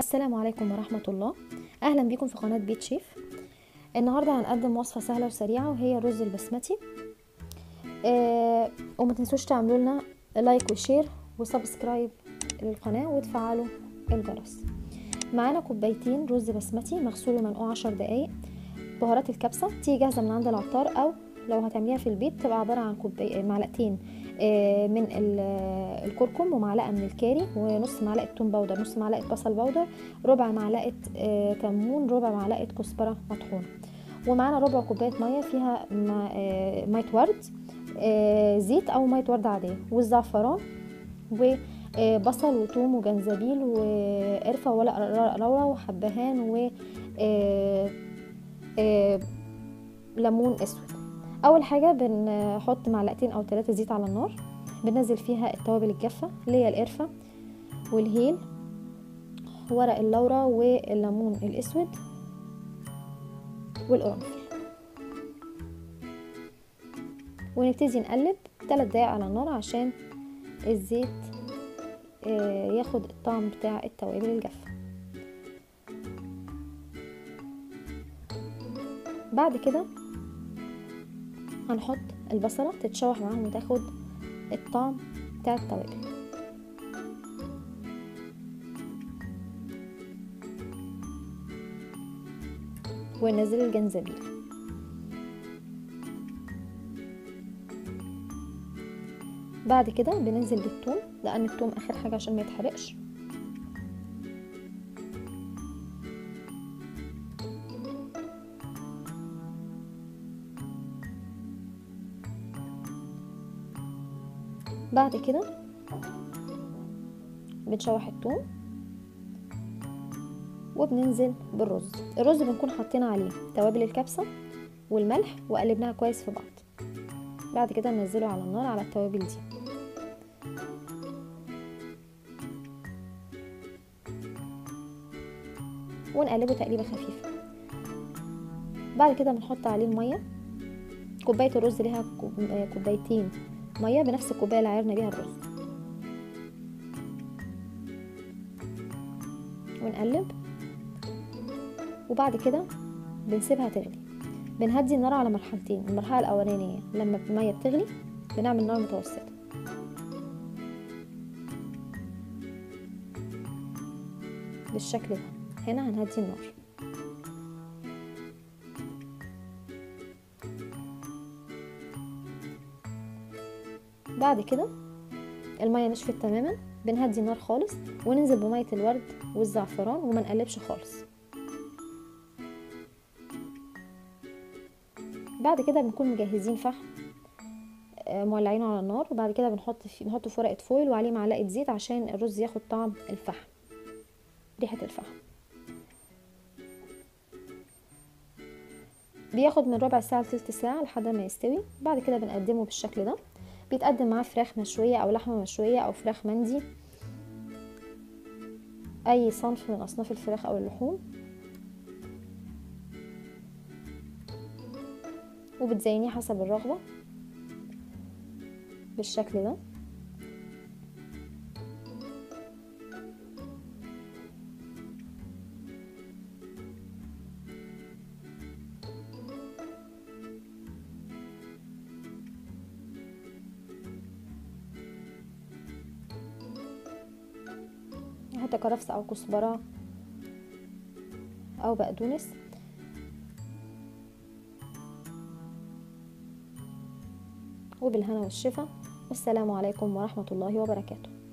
السلام عليكم ورحمة الله. أهلا بكم في قناة بيت شيف. النهاردة هنقدم وصفة سهلة وسريعة وهي الرز البسمتي. وما تنسوش تعملوا لنا لايك وشير وسبسكرايب للقناة وتفعلوا الجرس. معانا كوبايتين رز بسمتي مغسول ومنقوع 10 دقايق. بهارات الكبسة تيجي جاهزة من عند العطار، أو لو هتعمليها في البيت تبقى عبارة عن معلقتين من الكركم، ومعلقه من الكاري، ونص معلقه توم باودر، نص معلقه بصل باودر، ربع معلقه كمون، ربع معلقه كزبره مطحونه. ومعانا ربع كوبايه ميه فيها ميه ورد، زيت او ميه ورد عاديه، والزعفران، وبصل وثوم وجنزبيل وقرفه وورق لورا وحبهان ليمون اسود. اول حاجه بنحط معلقتين او 3 زيت على النار، بننزل فيها التوابل الجافه اللي هي القرفه والهيل وورق اللورا والليمون الاسود والقرنفل، ونبتدي نقلب 3 دقايق على النار عشان الزيت ياخد الطعم بتاع التوابل الجافه. بعد كده هنحط البصله تتشوح معاهم وتاخد الطعم بتاع التوابل، وننزل الجنزبيل. بعد كده بننزل بالثوم، لان الثوم اخر حاجه عشان ما يتحرقش. بعد كده بنشوح الثوم وبننزل بالرز. الرز بنكون حاطين عليه توابل الكبسه والملح وقلبناها كويس في بعض. بعد كده ننزله على النار على التوابل دي، ونقلبه تقليبه خفيفه. بعد كده بنحط عليه الميه. كوبايه الرز ليها كوبايتين ميه بنفس الكوبايه اللي عايرنا بيها الرز، ونقلب. وبعد كده بنسيبها تغلي. بنهدي النار على مرحلتين. المرحله الاولانيه لما الميه بتغلي بنعمل نار متوسطه، بالشكل ده. هنا هنهدي النار. بعد كده الميه نشفت تماما، بنهدي النار خالص وننزل بميه الورد والزعفران وما نقلبش خالص. بعد كده بنكون مجهزين فحم مولعينه على النار، وبعد كده بنحطه في ورقه فويل وعليه معلقه زيت عشان الرز ياخد طعم الفحم، ريحه الفحم. بياخد من ربع ساعه لتلت ساعه لحد ما يستوي. بعد كده بنقدمه بالشكل ده. بيتقدم معاه فراخ مشويه او لحمه مشويه او فراخ مندي، اي صنف من اصناف الفراخ او اللحوم، وبتزينيه حسب الرغبه بالشكل ده. نحط كرفس او كزبره او بقدونس، وبالهنا والشفا. والسلام عليكم ورحمه الله وبركاته.